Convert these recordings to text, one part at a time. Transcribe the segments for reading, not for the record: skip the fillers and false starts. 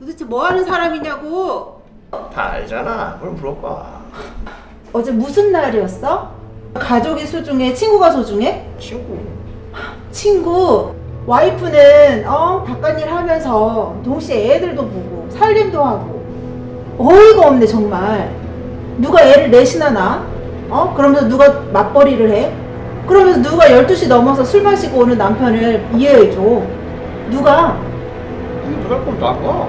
도대체 뭐 하는 사람이냐고. 다 알잖아. 그럼 물어봐. 어제 무슨 날이었어? 가족이 소중해? 친구가 소중해? 친구. 친구. 와이프는 바깥일 하면서 동시에 애들도 보고 살림도 하고 어이가 없네 정말. 누가 애를 넷이나 낳아? 그러면서 누가 맞벌이를 해? 그러면서 누가 12시 넘어서 술 마시고 오는 남편을 이해해줘? 누가? 누가 그럼 나가.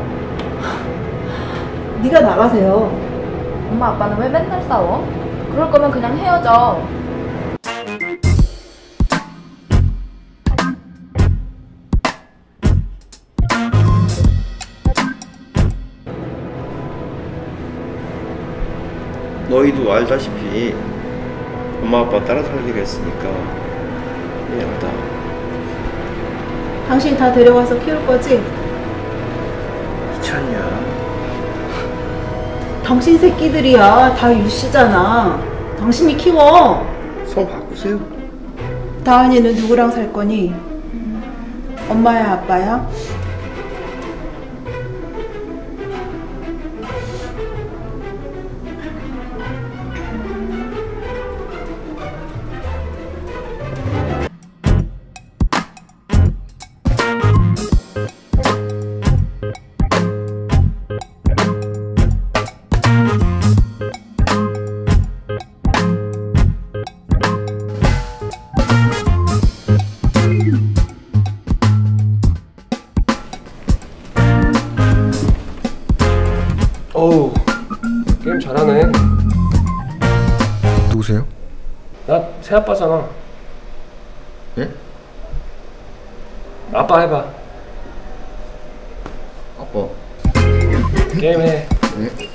네가 나가세요. 엄마 아빠는 왜 맨날 싸워? 그럴 거면 그냥 헤어져. 너희도 알다시피 엄마 아빠 따라 살기로 했으니까 미안하다. 당신이 다 데려와서 키울 거지? 미쳤냐? 당신 새끼들이야. 다 유씨잖아. 당신이 키워. 성 바꾸세요. 다은이는 누구랑 살 거니? 엄마야 아빠야? 어우, 게임 잘하네. 누구세요? 나 새아빠잖아. 예? 아빠 해봐. 아빠. 게임해. 네.